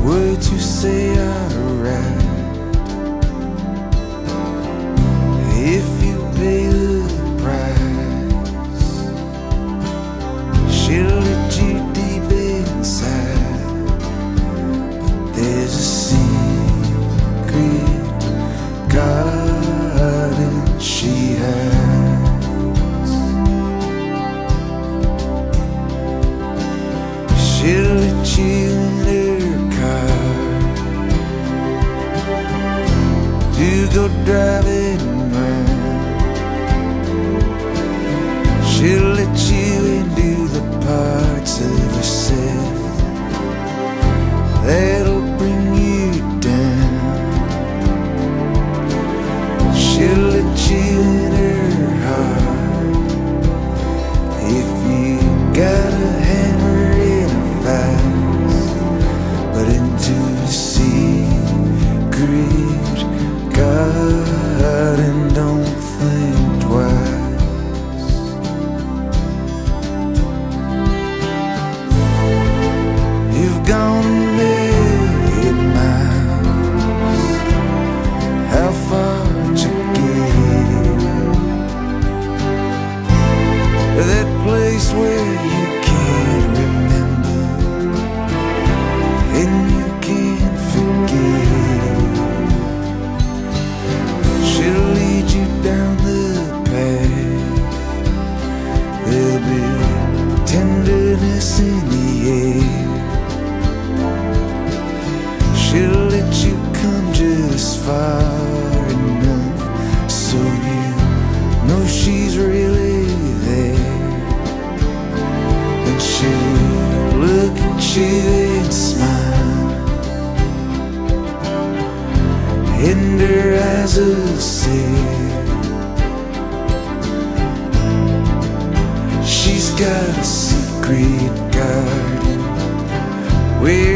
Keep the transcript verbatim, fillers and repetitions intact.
words you say are right. If you pay the price, she'll let you deep inside. But there's a secret garden she has. She'll let you in her car to go driving round. She'll let you into the parts of herself that'll bring you down. She'll let you in her heart if you got a hammer and a vise, but into the secret garden, don't think twice. You've gone a million miles. How far'd you get? That place where you can't remember and you can't forget. She'll lead you down the path. There'll be tenderness in the air. She'll let you come just far enough so you know she's really there. And she'll look at you and smile, and her eyes will say she's got a secret garden where